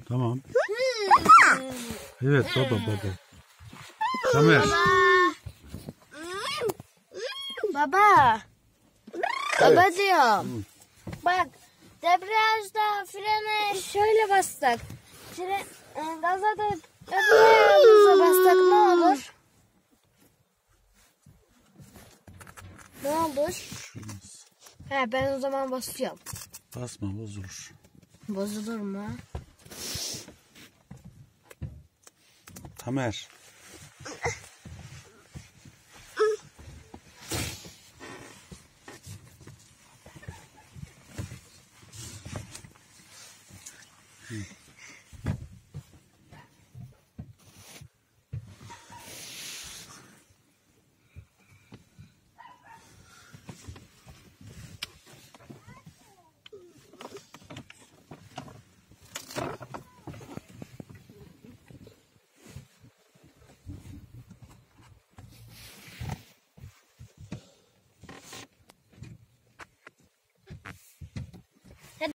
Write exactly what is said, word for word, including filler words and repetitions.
Tamam. Evet baba baba. Tamer. Baba. Baba Evet. diyorum. Bak debriyajda frene şöyle bassak. Fren, e, gaza da öbür ayağımıza bassak ne olur? Ne olur? He ben o zaman basıyorum. Basma bozulur. Bozulur mu? Tamer. Hı.